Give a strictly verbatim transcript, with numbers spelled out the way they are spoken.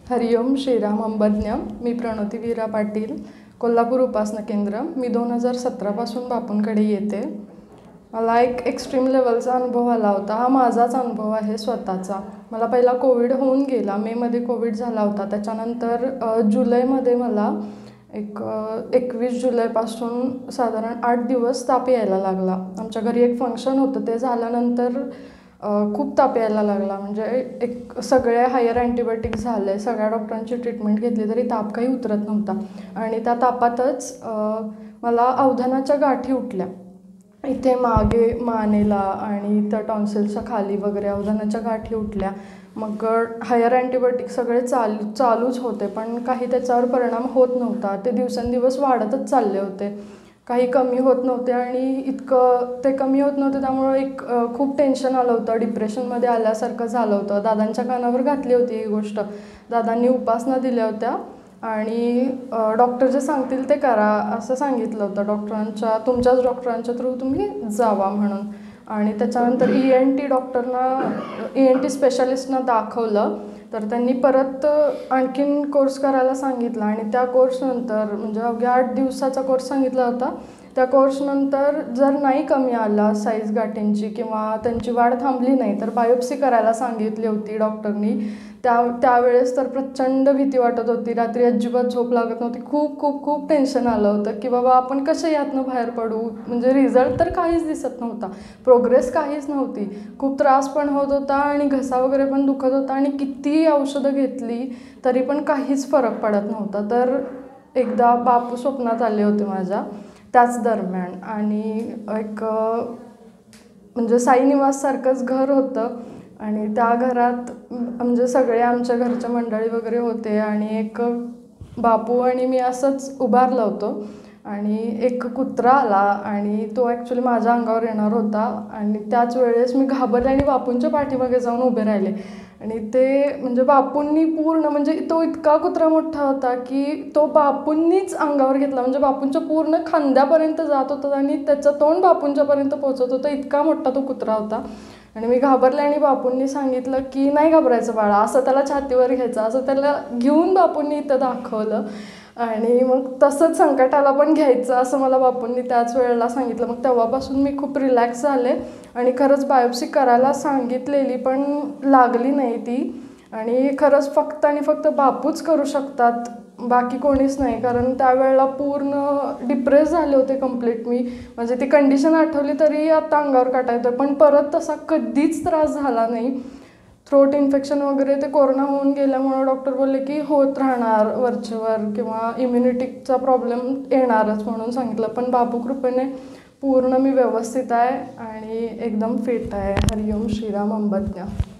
हरिओम श्रीराम अंबज्ञ. मी प्रणोती वीरा पाटील, कोल्हापूर उपासना केंद्र. मी दोन हजार सतरापासून बापूंकडे येते. मला एक एक्स्ट्रीम लेवलचा अनुभव आला होता. हा माझाच अनुभव आहे स्वतःचा. मला पहिला कोविड होऊन गेला. मेमध्ये कोविड झाला होता. त्याच्यानंतर जुलैमध्ये मला एक एकवीस जुलैपासून साधारण आठ दिवस ताप यायला लागला. आमच्या घरी एक फंक्शन होतं, ते झाल्यानंतर खूप ताप यायला लागला. म्हणजे एक सगळे हायर अँटीबायोटिक झाले, सगळ्या डॉक्टरांची ट्रीटमेंट घेतली तरी ताप काही उतरत नव्हता. आणि त्या तापातच मला अवधानाच्या गाठी उठल्या इथे मागे मानेला आणि त्या टॉन्सिल्सच्या खाली वगैरे अवधानाच्या गाठी उठल्या. मग हायर अँटीबायोटिक सगळे चालू चालूच होते, पण काही त्याच्यावर परिणाम होत नव्हता. ते दिवसेंदिवस वाढतच चालले होते, काही कमी होत नव्हते. आणि इतकं ते कमी होत नव्हते त्यामुळं एक खूप टेन्शन आलं होतं, डिप्रेशनमध्ये आल्यासारखं झालं होतं. दादांच्या कानावर घातली होती ही गोष्ट. दादांनी उपासना दिल्या होत्या आणि डॉक्टर जे सांगतील ते करा असं सांगितलं होतं. डॉक्टरांच्या तुमच्याच डॉक्टरांच्या थ्रू तुम्ही जावा म्हणून. आणि त्याच्यानंतर ई एन टी डॉक्टरना ई एन टी स्पेशालिस्टना दाखवलं, तर त्यांनी परत आणखीन कोर्स करायला सांगितला. आणि त्या कोर्सनंतर म्हणजे अवघ्या आठ दिवसाचा कोर्स सांगितला होता. त्या कोर्सनंतर जर नाही कमी आला साईज गाठींची किंवा त्यांची वाढ थांबली नाही तर बायोप्सी करायला सांगितली होती डॉक्टरनी. त्या त्यावेळेस तर प्रचंड भीती वाटत होती. रात्री अजिबात झोप लागत नव्हती. खूप खूप खूप टेन्शन आलं होतं की बाबा आपण कशा यातनं बाहेर पडू. म्हणजे रिझल्ट तर काहीच दिसत नव्हता, प्रोग्रेस काहीच नव्हती. खूप त्रास पण होत होता आणि घसा वगैरे पण दुखत होता. आणि कितीही औषधं घेतली तरी पण काहीच फरक पडत नव्हता. तर एकदा बापू स्वप्नात आले होते माझ्या त्याच दरम्यान. आणि एक म्हणजे साई निवाससारखंच घर होतं आणि त्या घरात म्हणजे सगळे आमच्या घरच्या मंडळी वगैरे होते. आणि एक बापू आणि मी असंच उभारलं होतो आणि एक कुत्रा आला आणि तो ॲक्च्युली माझ्या अंगावर येणार होता. आणि त्याच वेळेस मी घाबरले आणि बापूंच्या पाठीमागे जाऊन उभे राहिले. आणि ते म्हणजे बापूंनी पूर्ण म्हणजे तो इतका कुत्रा मोठा होता की तो बापूंनीच अंगावर घेतला. म्हणजे बापूंच्या पूर्ण खांद्यापर्यंत जात होता आणि त्याचं तोंड बापूंच्यापर्यंत पोहोचत होतं. इतका मोठा तो कुत्रा होता. आणि मी घाबरले आणि बापूंनी सांगितलं की नाही घाबरायचं बाळा, असं त्याला छातीवर घ्यायचं. असं त्याला घेऊन बापूंनी इथं दाखवलं. आणि मग तसंच संकटाला पण घ्यायचं असं मला बापूंनी त्याच वेळेला सांगितलं. मग तेव्हापासून मी खूप रिलॅक्स झाले. आणि खरंच बायोप्सी करायला सांगितलेली पण लागली नाही ती. आणि खरंच फक्त आणि फक्त बापूच करू शकतात, बाकी कोणीच नाही. कारण त्यावेळेला पूर्ण डिप्रेस झाले होते कम्प्लीट मी. म्हणजे ती कंडिशन आठवली तरी आता अंगावर काटा येतो. पण परत तसा कधीच त्रास झाला नाही. थ्रोट इन्फेक्शन वगैरे ते कोरोना होऊन गेल्यामुळं डॉक्टर बोलले की होत राहणार वरचेवर किंवा इम्युनिटीचा प्रॉब्लेम येणारच म्हणून सांगितलं. पण बापू कृपेने पूर्ण मी व्यवस्थित आहे आणि एकदम फिट आहे. हरिओम श्रीराम अंबज्ञ.